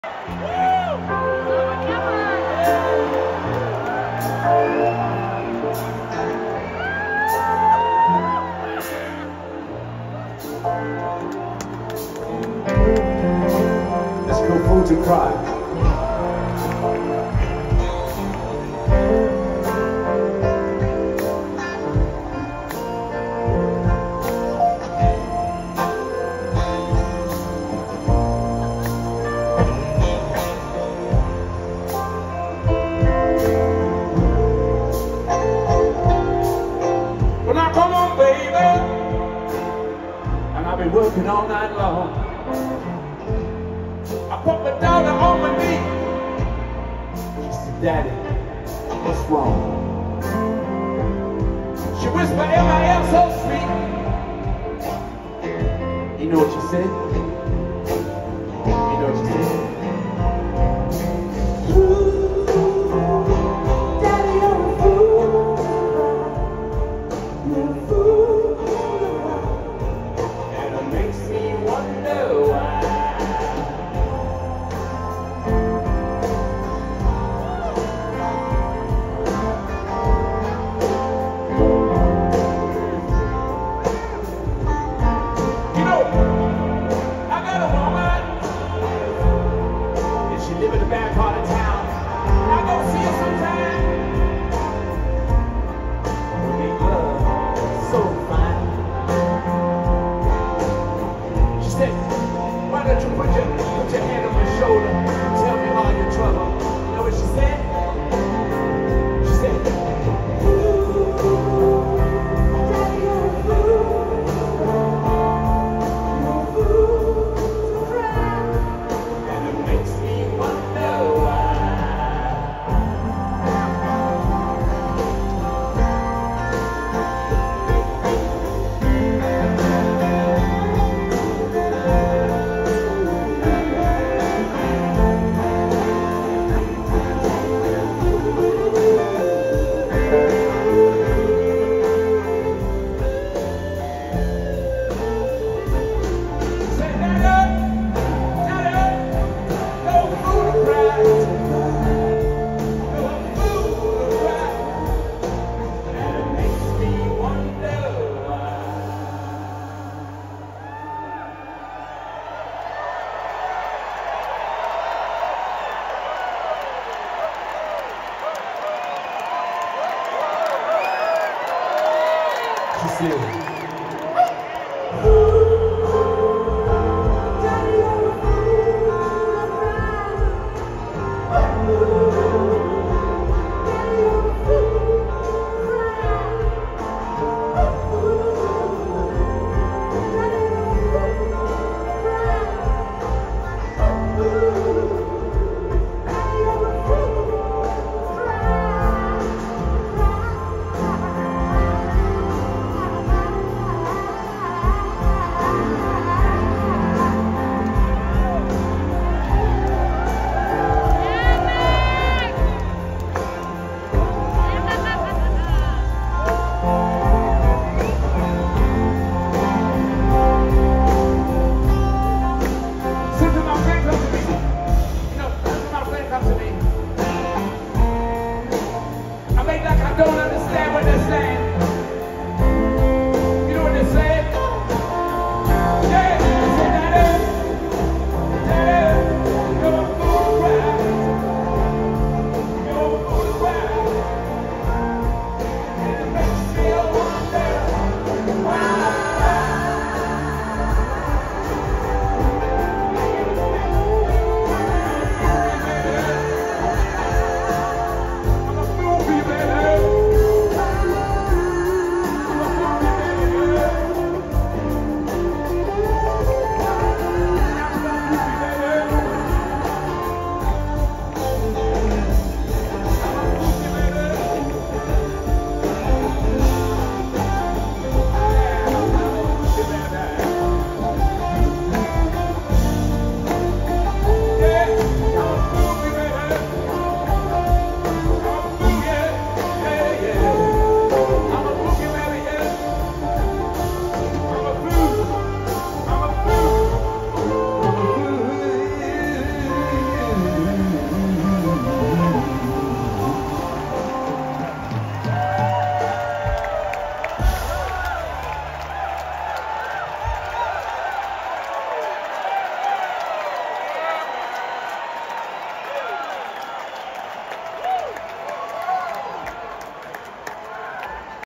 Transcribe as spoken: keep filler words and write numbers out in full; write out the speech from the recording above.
Let's go food to cry. Well, now come on, baby, and I've been working all night long. I put my daughter on my knee. She said, Daddy, what's wrong? She whispered, M I am so sweet. You know what she said? You know what she said? Why don't you put your, put your hand on my shoulder and tell me all your trouble? You know what she said? She said, Daddy, you're a fool. You're a fool to cry. And it makes me wonder why. She said, Ooh.